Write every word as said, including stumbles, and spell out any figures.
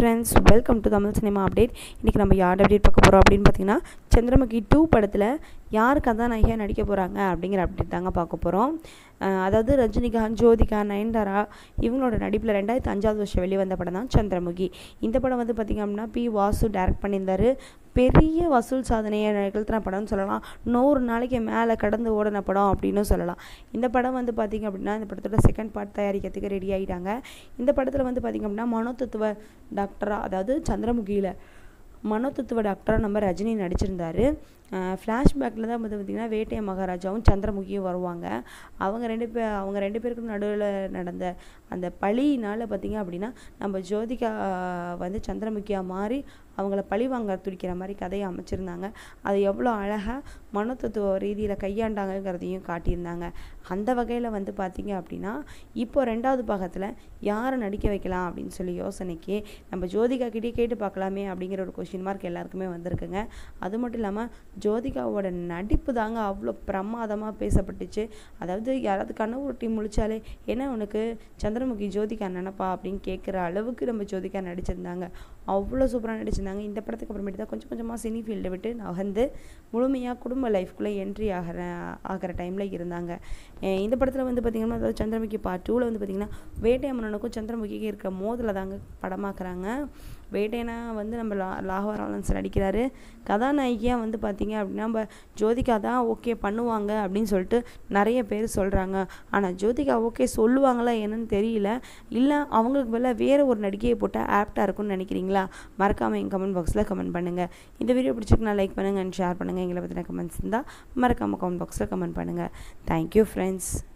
Friends, welcome to Tamil cinema update. இன்றைக்கி நம்ம யார் அப்டேட் பார்க்க போகிறோம் அப்படின்னு பார்த்தீங்கன்னா, சந்திரமுகி டூ படத்தில் யார் கதாநாயகியாக நடிக்க போகிறாங்க அப்படிங்கிற அப்டேட் தாங்க பார்க்க போகிறோம். அதாவது ரஜினிகாந்த், ஜோதிகா, நயன்தாரா இவங்களோட நடிப்பில் ரெண்டாயிரத்தி அஞ்சாவது வருஷம் வெளிவந்த படம் தான் சந்திரமுகி. இந்த படம் வந்து பார்த்திங்க அப்படின்னா பி வாசு டைரக்ட் பண்ணியிருந்தார். பெரிய வசூல் சாதனையை நிகழ்த்தின படம்னு சொல்லலாம். நூறு நாளைக்கு மேலே கடந்து ஓடின படம் அப்படின்னு சொல்லலாம். இந்த படம் வந்து பார்த்திங்க அப்படின்னா இந்த படத்தோட செகண்ட் பார்ட் தயாரிக்கிறதுக்கு ரெடி ஆகிட்டாங்க. இந்த படத்தில் வந்து பார்த்திங்க அப்படின்னா மனோதத்துவ டாக்டராக, அதாவது சந்திரமுகியில் மனோதத்துவ டாக்டராக நம்ம ரஜினி நடிச்சிருந்தார். ஃப்ளாஷ்பேக்கில் தான் வந்து பார்த்திங்கன்னா வேட்டைய மகாராஜாவும் சந்திரமுகியும் வருவாங்க. அவங்க ரெண்டு பேர் அவங்க ரெண்டு பேருக்கும் நடுவில் நடந்த அந்த பழியினால் பார்த்திங்க அப்படின்னா நம்ம ஜோதிகா வந்து சந்திரமுகியாக மாறி அவங்கள பழி வாங்க துடிக்கிற மாதிரி கதையை அமைச்சிருந்தாங்க. அது எவ்வளோ அழகாக மனோதத்துவ ரீதியில் கையாண்டாங்கிறதையும் காட்டியிருந்தாங்க. அந்த வகையில் வந்து பார்த்திங்க அப்படின்னா இப்போ ரெண்டாவது பாகத்தில் யாரை நடிக்க வைக்கலாம் அப்படின்னு சொல்லி யோசனைக்கு நம்ம ஜோதிகா கிட்டே கேட்டு பார்க்கலாமே அப்படிங்கிற ஒரு கொஸ்டின் மார்க் எல்லாருக்குமே வந்திருக்குங்க. அது மட்டும் இல்லாமல் ஜோதிகாவோட நடிப்பு தாங்க அவ்வளோ பிரமாதமாக பேசப்பட்டுச்சு. அதாவது யாராவது கனவு ஒட்டி முழிச்சாலே என்ன உனக்கு சந்திரமுகி ஜோதிகா நினப்பா அப்படின்னு கேட்குற அளவுக்கு நம்ம ஜோதிகா நடிச்சிருந்தாங்க. அவ்வளோ சூப்பராக நடிச்சிருந்தாங்க. இந்த படத்துக்கு அப்புறமேட்டு தான் கொஞ்சம் கொஞ்சமாக சினி ஃபீல்டை விட்டு நகர்ந்து முழுமையாக குடும்ப லைஃப்குள்ளே என்ட்ரி ஆகிற ஆகிற டைமில் இருந்தாங்க. இந்த படத்தில் வந்து பார்த்திங்கன்னா அதாவது சந்திரமுகி பார்ட் டூவில் வந்து பார்த்திங்கன்னா வேட்டையம்மனுக்கும் சந்திரமுகிக்கு இருக்கிற மோதில் தாங்க படமாக்குறாங்க. வேட்டையனா வந்து நம்ம லா லாகவா லாரன்ஸ் நடிக்கிறாரு. கதாநாயகியாக வந்து பார்த்திங்க அப்படின்னா நம்ம ஜோதிகா தான் ஓகே பண்ணுவாங்க அப்படின்னு சொல்லிட்டு நிறைய பேர் சொல்கிறாங்க. ஆனால் ஜோதிகா ஓகே சொல்லுவாங்களா என்னன்னு தெரியல. இல்லை அவங்களுக்கு பதிலாக வேறு ஒரு நடிகையை போட்டால் ஆப்டாக இருக்கும்னு நினைக்கிறீங்களா? மறக்காமல் எங்கள் கமெண்ட் பாக்ஸில் கமெண்ட் பண்ணுங்கள். இந்த வீடியோ பிடிச்சிருக்குன்னா லைக் பண்ணுங்கள் அண்ட் ஷேர் பண்ணுங்கள். எங்களை பற்றின கமெண்ட்ஸ் இருந்தால் மறக்காமல் கமெண்ட் பாக்ஸில் கமெண்ட் பண்ணுங்கள். Thank you friends.